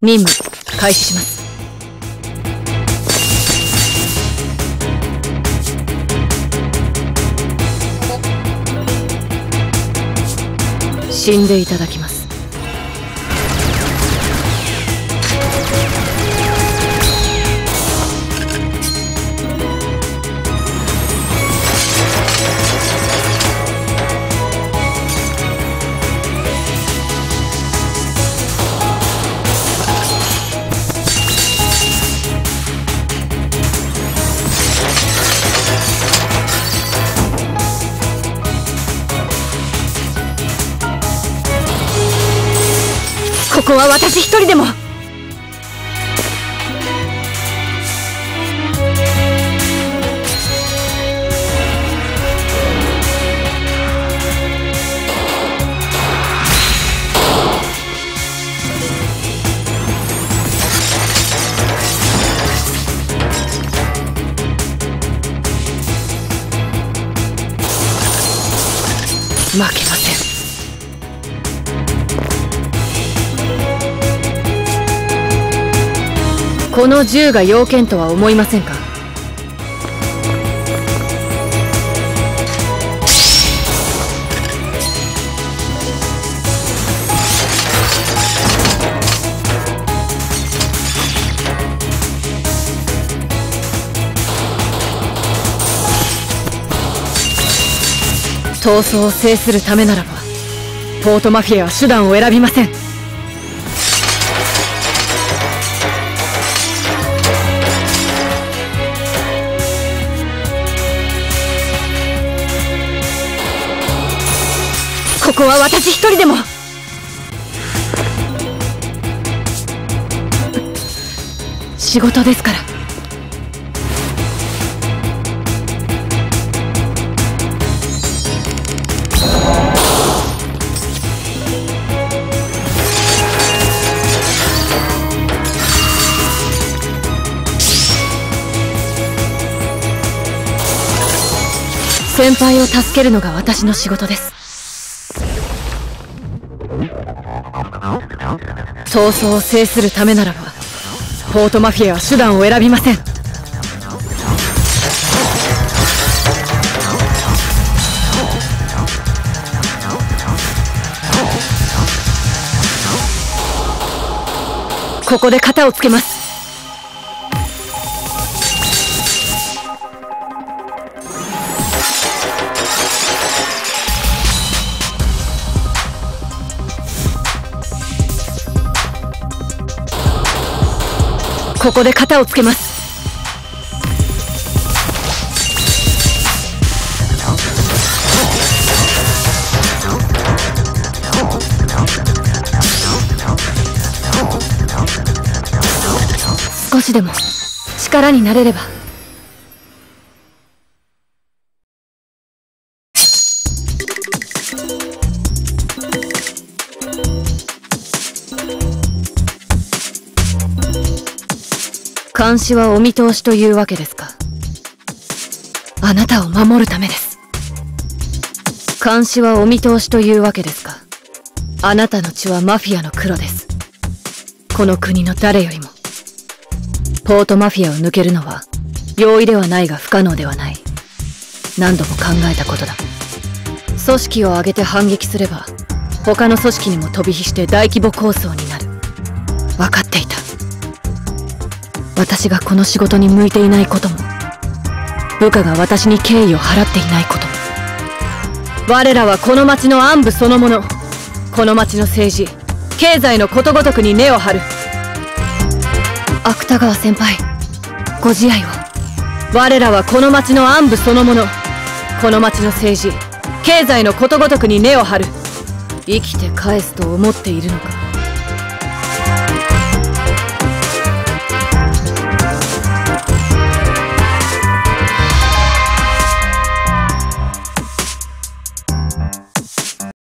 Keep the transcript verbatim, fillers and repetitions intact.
任務開始します。死んでいただきます。ここは私一人でも。負けません。この銃が要件とは思いませんか？闘争を制するためならば、ポートマフィアは手段を選びません。ここは私一人でも。仕事ですから。先輩を助けるのが私の仕事です。闘争を制するためならば、ポートマフィアは手段を選びません。ここで片をつけます。ここで片をつけます。少しでも力になれれば。監視はお見通しというわけですか。あなたを守るためです。監視はお見通しというわけですか。あなたの血はマフィアの黒です。この国の誰よりも。ポートマフィアを抜けるのは容易ではないが不可能ではない。何度も考えたことだ。組織を挙げて反撃すれば他の組織にも飛び火して大規模抗争になる。分かっていた。私がこの仕事に向いていないことも、部下が私に敬意を払っていないことも。我らはこの町の暗部そのもの。この町の政治経済のことごとくに根を張る。芥川先輩、ご自愛を。我らはこの町の暗部そのもの。この町の政治経済のことごとくに根を張る。生きて返すと思っているのか。